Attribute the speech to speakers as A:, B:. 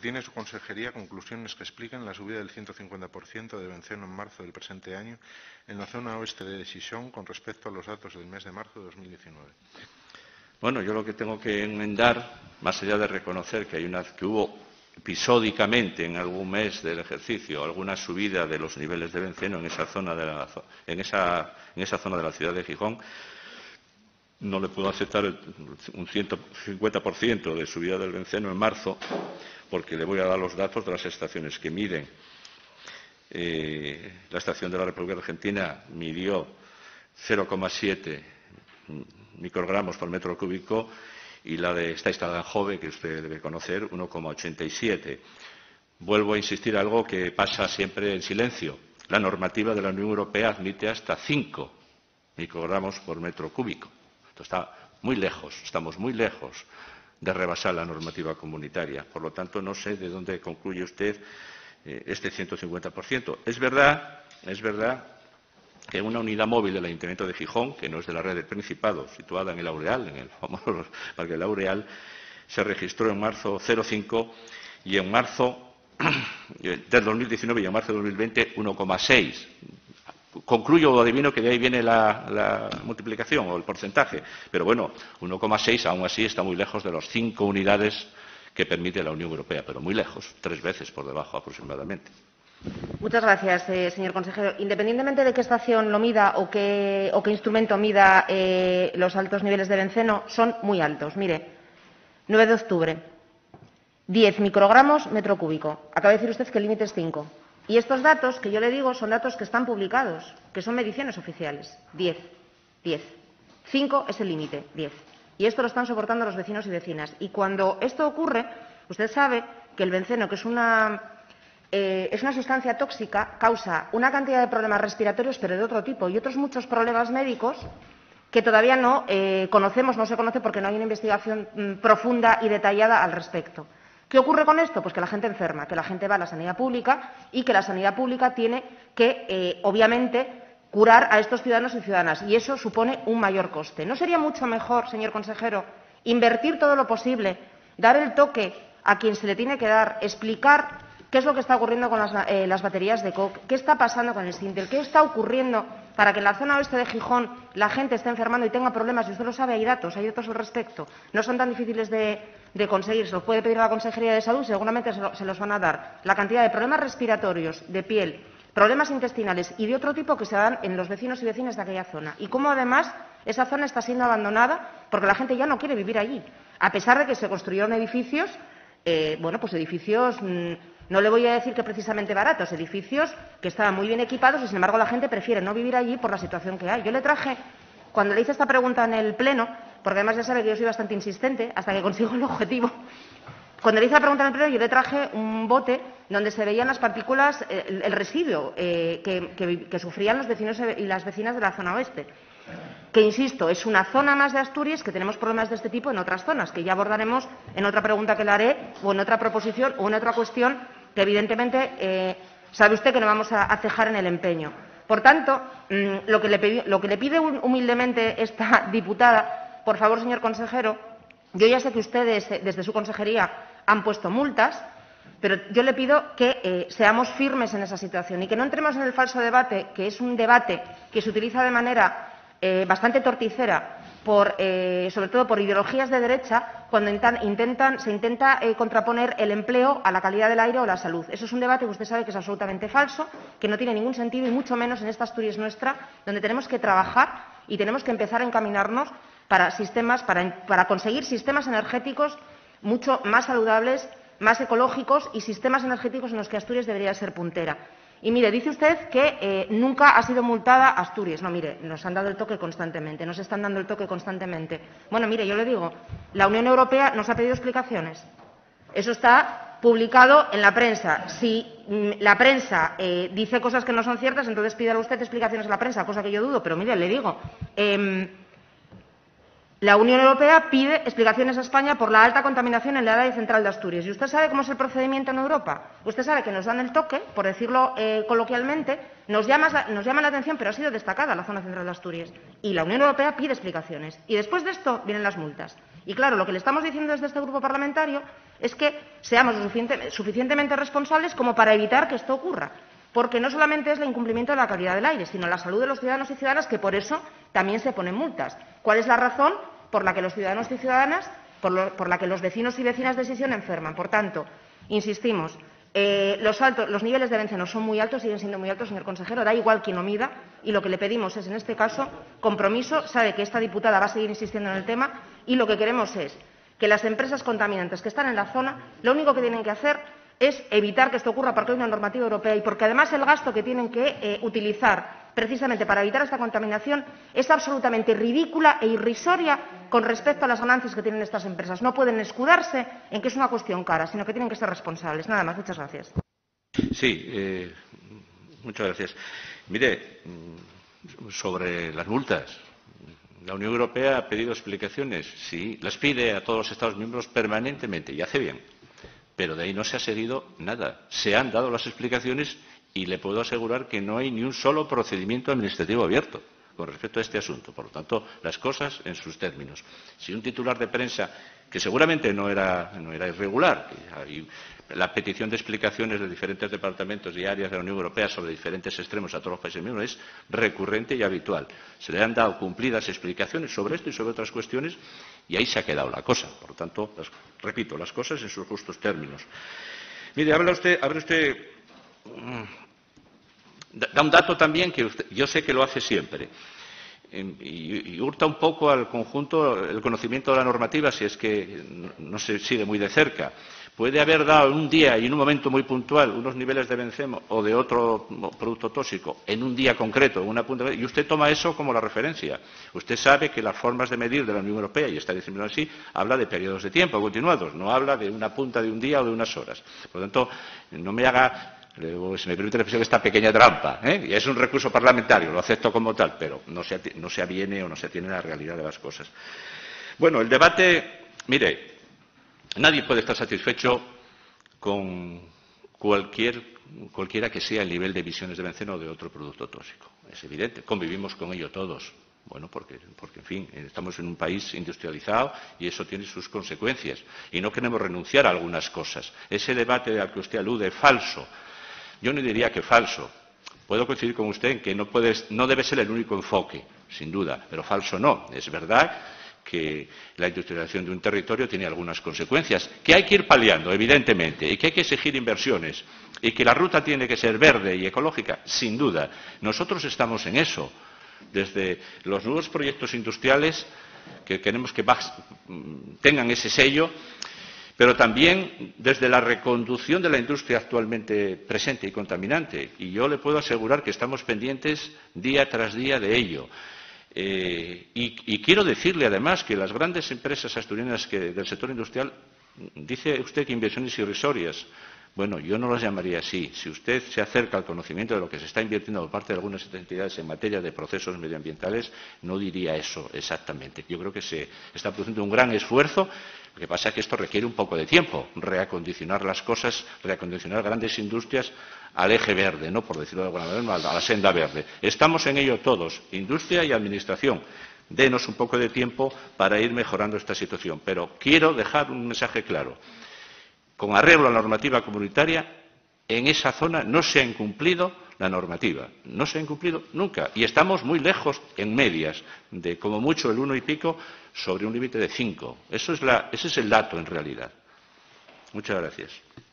A: ¿Tiene su consejería conclusiones que expliquen la subida del 150% de benceno en marzo del presente año en la zona oeste de Xixón con respecto a los datos del mes de marzo de 2019?
B: Bueno, yo lo que tengo que enmendar, más allá de reconocer que hubo episódicamente en algún mes del ejercicio alguna subida de los niveles de benceno en esa zona de la ciudad de Gijón, no le puedo aceptar un 150% de subida del benceno en marzo, porque le voy a dar los datos de las estaciones que miden. La estación de la República Argentina midió 0,7 microgramos por metro cúbico y la de esta instalada en Jove, que usted debe conocer, 1,87. Vuelvo a insistir algo que pasa siempre en silencio. La normativa de la Unión Europea admite hasta 5 microgramos por metro cúbico. Esto está muy lejos, estamos muy lejos de rebasar la normativa comunitaria. Por lo tanto, no sé de dónde concluye usted este 150%. Es verdad que una unidad móvil del Ayuntamiento de Gijón, que no es de la red del Principado, situada en el Laureal, en el famoso Parque Laureal, se registró en marzo 0,5 y en marzo del 2019 y en marzo de 2020 1,6. Concluyo o adivino que de ahí viene la multiplicación o el porcentaje. Pero bueno, 1,6 aún así está muy lejos de las 5 unidades que permite la Unión Europea, pero muy lejos, 3 veces por debajo aproximadamente.
C: Muchas gracias, señor consejero. Independientemente de qué estación lo mida o qué instrumento mida los altos niveles de benceno, son muy altos. Mire, 9 de octubre, 10 microgramos metro cúbico. Acaba de decir usted que el límite es 5. Y estos datos que yo le digo son datos que están publicados, que son mediciones oficiales. 10. 5 es el límite, 10. Y esto lo están soportando los vecinos y vecinas. Y cuando esto ocurre, usted sabe que el benceno, que es una sustancia tóxica, causa una cantidad de problemas respiratorios, pero de otro tipo, y otros muchos problemas médicos que todavía no conocemos, no se conoce porque no hay una investigación profunda y detallada al respecto. ¿Qué ocurre con esto? Pues que la gente enferma, que la gente va a la sanidad pública y que la sanidad pública tiene que, obviamente, curar a estos ciudadanos y ciudadanas, y eso supone un mayor coste. ¿No sería mucho mejor, señor consejero, invertir todo lo posible, dar el toque a quien se le tiene que dar, explicar qué es lo que está ocurriendo con las baterías de coque, qué está pasando con el Sintel, qué está ocurriendo para que en la zona oeste de Gijón la gente esté enfermando y tenga problemas? Y usted lo sabe, hay datos al respecto. No son tan difíciles de conseguir. Se los puede pedir a la Consejería de Salud, seguramente se los van a dar. La cantidad de problemas respiratorios, de piel, problemas intestinales y de otro tipo que se dan en los vecinos y vecinas de aquella zona. Y cómo, además, esa zona está siendo abandonada porque la gente ya no quiere vivir allí, a pesar de que se construyeron edificios, edificios, no le voy a decir que precisamente baratos, edificios que estaban muy bien equipados y, sin embargo, la gente prefiere no vivir allí por la situación que hay. Yo le traje, cuando le hice esta pregunta en el Pleno, porque además ya sabe que yo soy bastante insistente hasta que consigo el objetivo, cuando le hice la pregunta en el Pleno yo le traje un bote donde se veían las partículas, el residuo que sufrían los vecinos y las vecinas de la zona oeste. Que, insisto, es una zona más de Asturias que tenemos problemas de este tipo en otras zonas, que ya abordaremos en otra pregunta que le haré o en otra proposición o en otra cuestión que, evidentemente, sabe usted que no vamos a cejar en el empeño. Por tanto, lo que le pide humildemente esta diputada, por favor, señor consejero, yo ya sé que ustedes, desde su consejería, han puesto multas, pero yo le pido que seamos firmes en esa situación y que no entremos en el falso debate, que es un debate que se utiliza de manera bastante torticera, sobre todo por ideologías de derecha, cuando se intenta contraponer el empleo a la calidad del aire o la salud. Eso es un debate que usted sabe que es absolutamente falso, que no tiene ningún sentido, y mucho menos en esta Asturias nuestra, donde tenemos que trabajar y tenemos que empezar a encaminarnos para conseguir sistemas energéticos mucho más saludables, más ecológicos y sistemas energéticos en los que Asturias debería ser puntera. Y mire, dice usted que nunca ha sido multada Asturias. No, mire, nos han dado el toque constantemente, nos están dando el toque constantemente. Bueno, mire, yo le digo, la Unión Europea nos ha pedido explicaciones. Eso está publicado en la prensa. Si la prensa dice cosas que no son ciertas, entonces pídale usted explicaciones a la prensa, cosa que yo dudo. Pero mire, le digo, la Unión Europea pide explicaciones a España por la alta contaminación en el área central de Asturias. ¿Y usted sabe cómo es el procedimiento en Europa? Usted sabe que nos dan el toque, por decirlo coloquialmente, nos llama la atención, pero ha sido destacada la zona central de Asturias. Y la Unión Europea pide explicaciones. Y después de esto vienen las multas. Y claro, lo que le estamos diciendo desde este grupo parlamentario es que seamos suficientemente responsables como para evitar que esto ocurra, porque no solamente es el incumplimiento de la calidad del aire, sino la salud de los ciudadanos y ciudadanas, que por eso también se ponen multas. ¿Cuál es la razón por la que los ciudadanos y ciudadanas, por la que los vecinos y vecinas de Sisión enferman? Por tanto, insistimos, los niveles de benceno son muy altos, siguen siendo muy altos, señor consejero, da igual quién lo mida, y lo que le pedimos es, en este caso, compromiso. Sabe que esta diputada va a seguir insistiendo en el tema, y lo que queremos es que las empresas contaminantes que están en la zona, lo único que tienen que hacer es evitar que esto ocurra, porque hay una normativa europea y porque además el gasto que tienen que utilizar precisamente para evitar esta contaminación es absolutamente ridícula e irrisoria con respecto a las ganancias que tienen estas empresas. No pueden escudarse en que es una cuestión cara, sino que tienen que ser responsables. Nada más. Muchas gracias.
B: Sí, muchas gracias. Mire, sobre las multas, la Unión Europea ha pedido explicaciones. Sí, las pide a todos los Estados miembros permanentemente y hace bien. Pero de ahí no se ha seguido nada. Se han dado las explicaciones y le puedo asegurar que no hay ni un solo procedimiento administrativo abierto con respecto a este asunto. Por lo tanto, las cosas en sus términos. Si un titular de prensa, que seguramente no era irregular, y la petición de explicaciones de diferentes departamentos y áreas de la Unión Europea sobre diferentes extremos a todos los países miembros es recurrente y habitual. Se le han dado cumplidas explicaciones sobre esto y sobre otras cuestiones y ahí se ha quedado la cosa. Por lo tanto, repito, las cosas en sus justos términos. Mire, habla usted da un dato también que yo sé que lo hace siempre y hurta un poco al conjunto el conocimiento de la normativa si es que no se sigue muy de cerca. Puede haber dado en un día y en un momento muy puntual unos niveles de benceno o de otro producto tóxico en un día concreto, en una punta, y usted toma eso como la referencia. Usted sabe que las formas de medir de la Unión Europea, y está diciendo así, habla de periodos de tiempo continuados, no habla de una punta de un día o de unas horas. Por lo tanto, no me haga, si me permite la expresión, esta pequeña trampa, y es un recurso parlamentario, lo acepto como tal, pero no se aviene o no se atiene a la realidad de las cosas. Bueno, el debate, mire, nadie puede estar satisfecho con cualquiera que sea el nivel de emisiones de benceno o de otro producto tóxico. Es evidente, convivimos con ello todos. Bueno, porque, en fin, estamos en un país industrializado y eso tiene sus consecuencias. Y no queremos renunciar a algunas cosas. Ese debate al que usted alude es falso. Yo no diría que falso. Puedo coincidir con usted en que no debe ser el único enfoque, sin duda, pero falso no. Es verdad que la industrialización de un territorio tiene algunas consecuencias, que hay que ir paliando, evidentemente, y que hay que exigir inversiones, y que la ruta tiene que ser verde y ecológica, sin duda. Nosotros estamos en eso. Desde los nuevos proyectos industriales, que queremos que tengan ese sello, pero también desde la reconducción de la industria actualmente presente y contaminante. Y yo le puedo asegurar que estamos pendientes día tras día de ello. Y quiero decirle, además, que las grandes empresas asturianas del sector industrial, dice usted que inversiones irrisorias. Bueno, yo no las llamaría así. Si usted se acerca al conocimiento de lo que se está invirtiendo por parte de algunas entidades en materia de procesos medioambientales, no diría eso exactamente. Yo creo que se está produciendo un gran esfuerzo. Lo que pasa es que esto requiere un poco de tiempo, reacondicionar las cosas, reacondicionar grandes industrias al eje verde, ¿no? Por decirlo de alguna manera, a la senda verde. Estamos en ello todos, industria y administración. Denos un poco de tiempo para ir mejorando esta situación. Pero quiero dejar un mensaje claro. Con arreglo a la normativa comunitaria, en esa zona no se ha incumplido la normativa. No se ha incumplido nunca. Y estamos muy lejos, en medias, de como mucho el 1 y pico sobre un límite de 5. Ese es el dato, en realidad. Muchas gracias.